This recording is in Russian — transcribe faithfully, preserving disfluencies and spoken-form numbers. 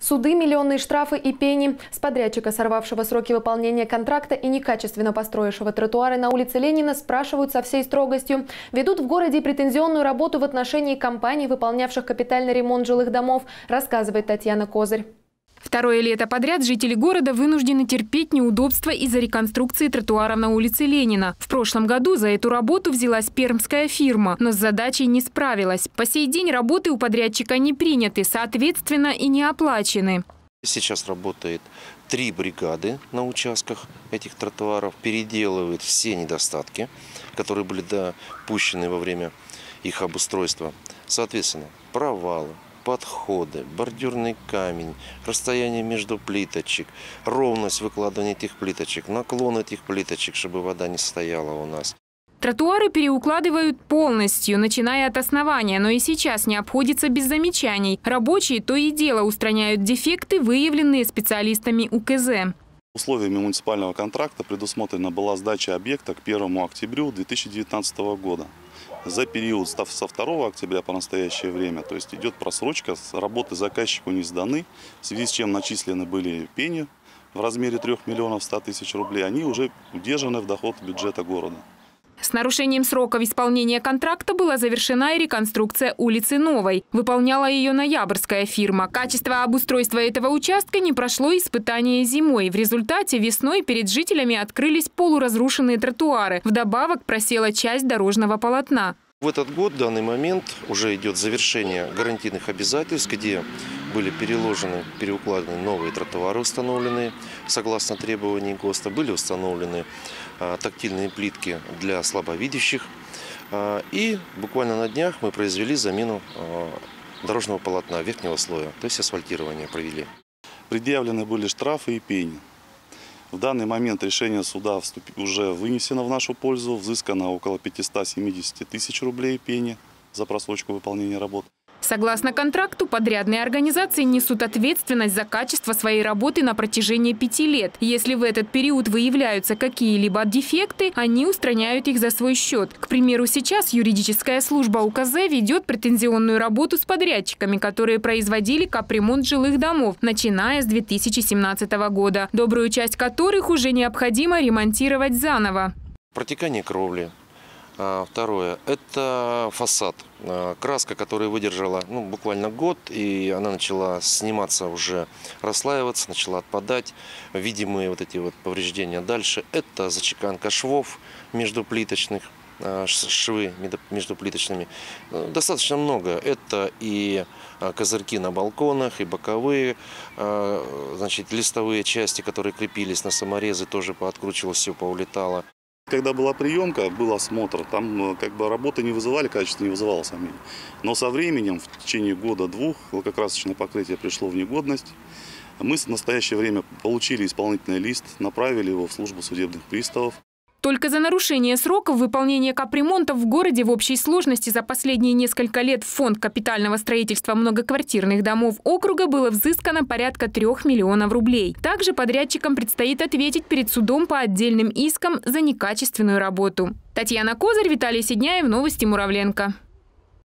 Суды, миллионные штрафы и пени. С подрядчика, сорвавшего сроки выполнения контракта и некачественно построившего тротуары на улице Ленина, спрашивают со всей строгостью. Ведут в городе претензионную работу в отношении компаний, выполнявших капитальный ремонт жилых домов, рассказывает Татьяна Козырь. Второе лето подряд жители города вынуждены терпеть неудобства из-за реконструкции тротуаров на улице Ленина. В прошлом году за эту работу взялась пермская фирма, но с задачей не справилась. По сей день работы у подрядчика не приняты, соответственно, и не оплачены. Сейчас работает три бригады на участках этих тротуаров, переделывают все недостатки, которые были допущены во время их обустройства. Соответственно, провалы, подходы, бордюрный камень, расстояние между плиточек, ровность выкладывания этих плиточек, наклон этих плиточек, чтобы вода не стояла у нас. Тротуары переукладывают полностью, начиная от основания, но и сейчас не обходится без замечаний. Рабочие то и дело устраняют дефекты, выявленные специалистами У К З. Условиями муниципального контракта предусмотрена была сдача объекта к первому октября две тысячи девятнадцатого года. За период со второго октября по настоящее время, то есть идет просрочка, работы заказчику не сданы, в связи с чем начислены были пени в размере трёх миллионов ста тысяч рублей, они уже удержаны в доход бюджета города. С нарушением сроков исполнения контракта была завершена и реконструкция улицы Новой. Выполняла ее ноябрьская фирма. Качество обустройства этого участка не прошло испытания зимой. В результате весной перед жителями открылись полуразрушенные тротуары. Вдобавок просела часть дорожного полотна. В этот год, в данный момент, уже идет завершение гарантийных обязательств, где были переложены, переукладены новые тротуары, установленные согласно требований ГОСТа, были установлены а, тактильные плитки для слабовидящих. А, и буквально на днях мы произвели замену а, дорожного полотна верхнего слоя, то есть асфальтирование провели. Предъявлены были штрафы и пени. В данный момент решение суда уже вынесено в нашу пользу, взыскано около пятисот семидесяти тысяч рублей пени за просрочку выполнения работ. Согласно контракту, подрядные организации несут ответственность за качество своей работы на протяжении пяти лет. Если в этот период выявляются какие-либо дефекты, они устраняют их за свой счет. К примеру, сейчас юридическая служба У К З ведет претензионную работу с подрядчиками, которые производили капремонт жилых домов, начиная с две тысячи семнадцатого года, добрую часть которых уже необходимо ремонтировать заново. Протекание кровли. Второе – это фасад. Краска, которая выдержала ну, буквально год, и она начала сниматься, уже расслаиваться, начала отпадать. Видимые вот эти вот повреждения. Дальше – это зачеканка швов междуплиточных, швы междуплиточными. Достаточно много. Это и козырьки на балконах, и боковые, значит, листовые части, которые крепились на саморезы, тоже пооткручивалось, все поулетало. Когда была приемка, был осмотр, там как бы работы не вызывали, качество не вызывало сомнений. Но со временем, в течение года-двух, лакокрасочное покрытие пришло в негодность. Мы в настоящее время получили исполнительный лист, направили его в службу судебных приставов. Только за нарушение сроков выполнения капремонтов в городе в общей сложности за последние несколько лет в фонд капитального строительства многоквартирных домов округа было взыскано порядка трех миллионов рублей. Также подрядчикам предстоит ответить перед судом по отдельным искам за некачественную работу. Татьяна Козырь, Виталий Сидняев, новости Муравленко.